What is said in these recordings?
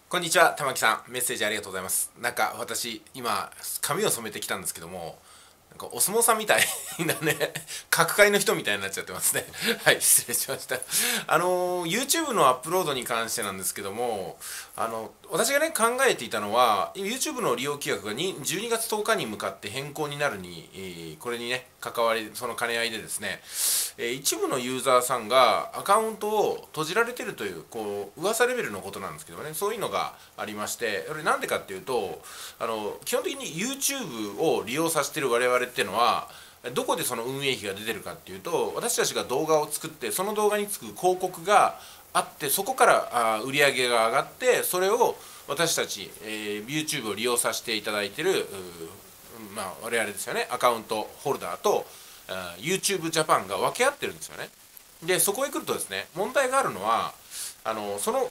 こんにちは、玉木さん。メッセージありがとうございます。私、今、髪を染めてきたんですけども、お相撲さんみたいなね、角界の人みたいになっちゃってますね。はい、失礼しました。YouTube のアップロードに関してなんですけども、私がね、考えていたのは、YouTube の利用規約が12月10日に向かって変更になるに、これにね、関わり、その兼ね合いでですね、一部のユーザーさんがアカウントを閉じられてるという、噂レベルのことなんですけどね、そういうのがありまして、これなんでかっていうと、基本的に YouTube を利用させてる我々っていうのは、どこでその運営費が出てるかっていうと、私たちが動画を作ってその動画につく広告があって、そこから売り上げが上がって、それを私たち、YouTube を利用させていただいてる我々ですよね、アカウントホルダーとYouTube Japan が分け合ってるんですよね。でそこへ来るとですね、問題があるのは、その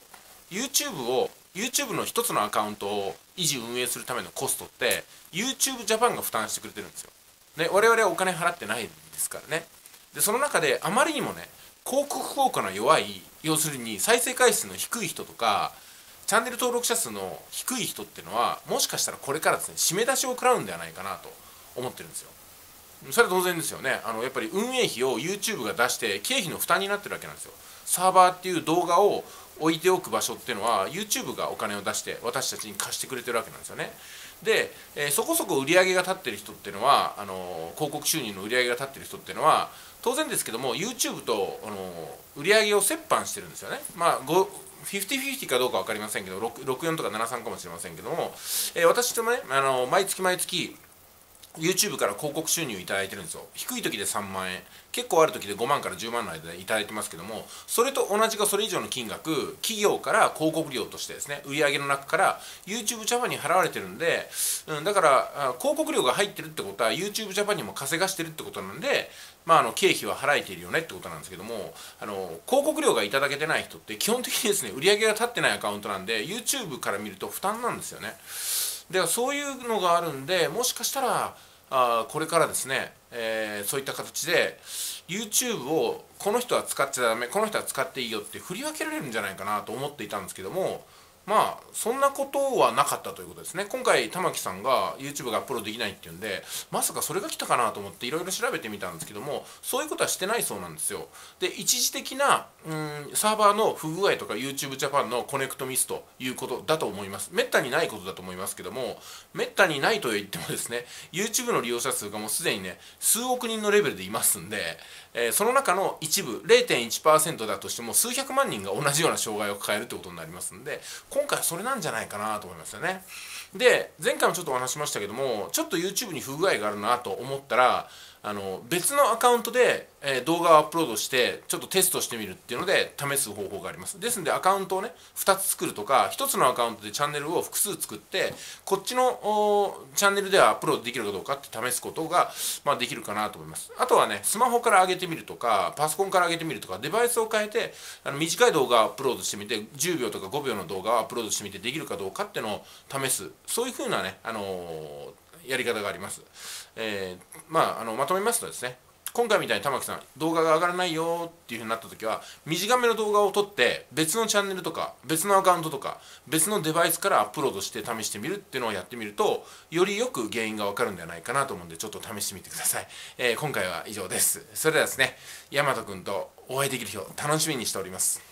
YouTube の一つのアカウントを維持運営するためのコストって YouTube Japan が負担してくれてるんですよ。で我々はお金払ってないですからね。でその中であまりにもね、広告効果の弱い、要するに再生回数の低い人とかチャンネル登録者数の低い人っていうのは、もしかしたらこれからですね、締め出しを食らうんではないかなと思ってるんですよ。それは当然ですよね。やっぱり運営費を YouTube が出して経費の負担になってるわけなんですよ。サーバーっていう動画を置いておく場所っていうのは YouTube がお金を出して私たちに貸してくれてるわけなんですよね。で、そこそこ売り上げが立ってる人っていうのは、広告収入の売り上げが立ってる人っていうのは、当然ですけども YouTube と売り上げを折半してるんですよね。50-50かどうか分かりませんけど、64とか73かもしれませんけども、私ともね、毎月毎月YouTube から広告収入いただいてるんですよ。低い時で3万円、結構ある時で5万から10万の間でいただいてますけども、それと同じかそれ以上の金額、企業から広告料としてですね、売上の中から YouTube Japan に払われてるんで、だから広告料が入ってるってことは YouTube Japan にも稼がしてるってことなんで、経費は払えているよねってことなんですけども、広告料がいただけてない人って基本的にですね、売上が立ってないアカウントなんで YouTube から見ると負担なんですよね。ではそういうのがあるんで、もしかしたらこれからですね、そういった形で YouTube をこの人は使っちゃダメ、この人は使っていいよって振り分けられるんじゃないかなと思っていたんですけども、そんなことはなかったということですね。今回玉木さんが YouTube がアップロードできないっていうんで、まさかそれが来たかなと思っていろいろ調べてみたんですけども、そういうことはしてないそうなんですよ。で一時的なサーバーの不具合とか YouTube Japan のコネクトミスということだと思います。めったにないことだと思いますけども、めったにないと言ってもですね、 YouTube の利用者数がもうすでにね、数億人のレベルでいますんで、その中の一部 0.1% だとしても数百万人が同じような障害を抱えるってことになりますんで、今回はそれなんじゃないかなと思いますよね。で前回もちょっとお話ししましたけども、ちょっと YouTube に不具合があるなと思ったら、別のアカウントで、動画をアップロードしてちょっとテストしてみるっていうので試す方法があります。ですのでアカウントをね2つ作るとか、1つのアカウントでチャンネルを複数作って、こっちのチャンネルではアップロードできるかどうかって試すことが、できるかなと思います。あとはね、スマホから上げてみるとかパソコンから上げてみるとか、デバイスを変えて短い動画をアップロードしてみて、10秒とか5秒の動画をアップロードしてみてできるかどうかっていうのを試す、そういう風なね、やり方があります。まとめますとですね、今回みたいに玉木さん動画が上がらないよっていう風になった時は、短めの動画を撮って別のチャンネルとか別のアカウントとか別のデバイスからアップロードして試してみるっていうのをやってみると、よりよく原因がわかるんではないかなと思うんで、ちょっと試してみてください。今回は以上です。それではですね、大和くんとお会いできる日を楽しみにしております。